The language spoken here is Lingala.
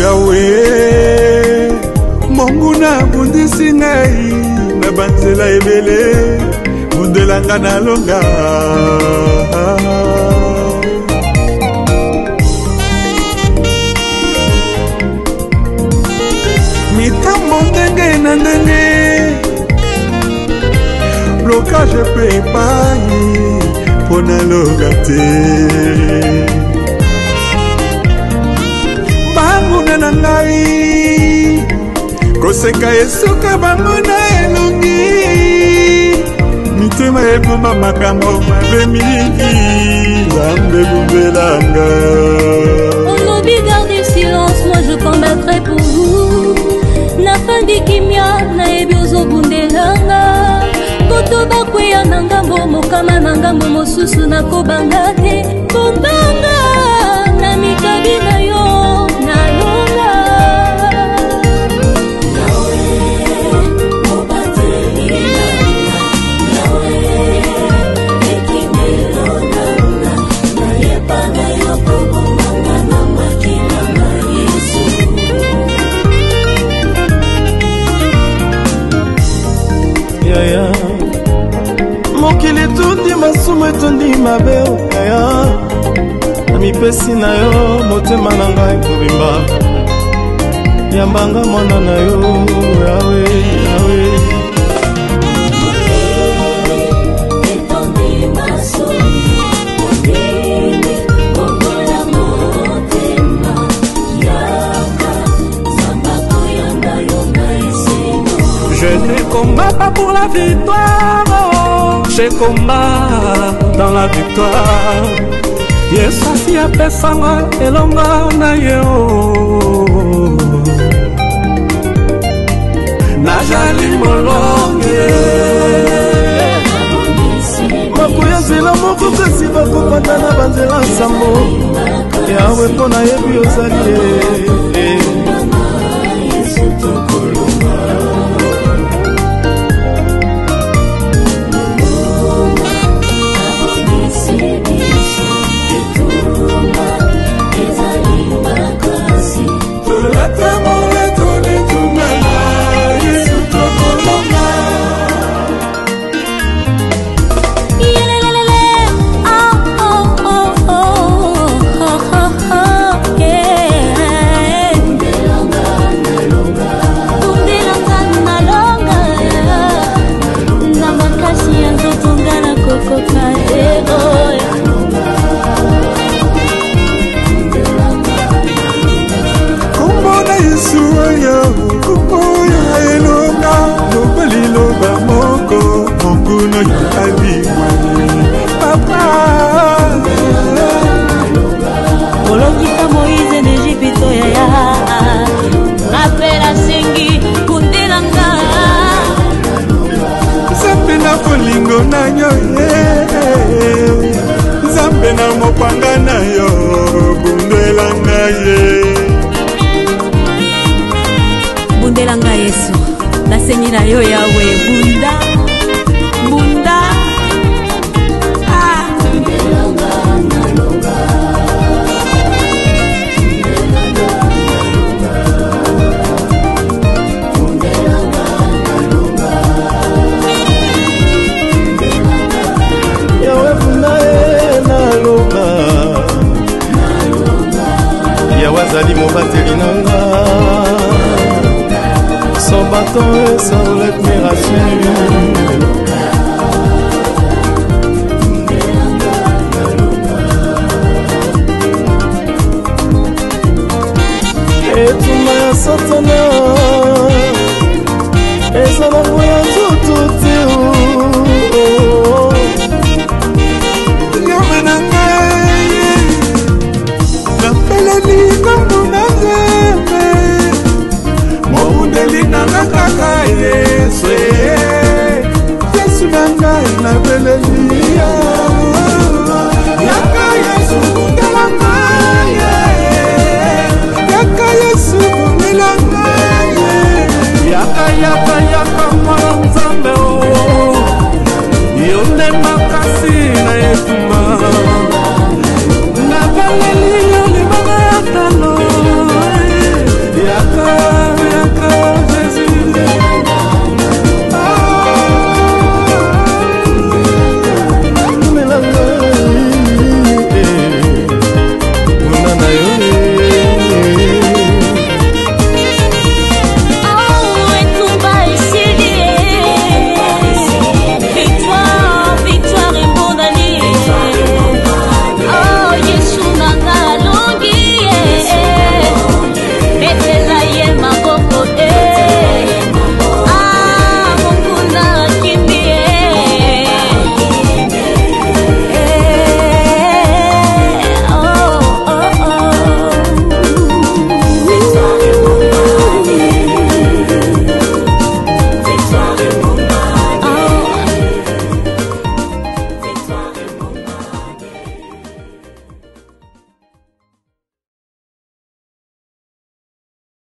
yawe monguna bundisi ngai na banzela ebele bundelanga na longa mitambo ndenge na ndenge blocage pe epai mpona longa te banguna na ngai koseka esuka bango na elongi mitema eboma makambo mabe mingi Nzambe bundelanga. On oublie garder silence, moi je combattrai pour vous. Na fandi kimia na ebi ozobundelanga koto bakweya na ngambo mokama na ngambo mosusu na kobanga te kobanga na mikabi na yo na longa mokili tundi masumu etondi mabe yaya na mipesi na yo motema na ngai kobimba yambanga mwana na yo yawe yawe Je ne combats pas pour la victoire, je combats dans la victoire. Yesu asi apesanga elonga na yo najali molonge makoya nzela moko kasi bakopata na banzela nsambo yawe mpo nayebi ozali olongisa Moïse n'Égypte yaya napela sengi kundelanga Nzambe na kolingo na yo Nzambe na mopanga na yo bundelanga ye bundelanga Yesu nasengi na yo yawe bunda bunda Yawazali mobateli nanga son bâton et son admiration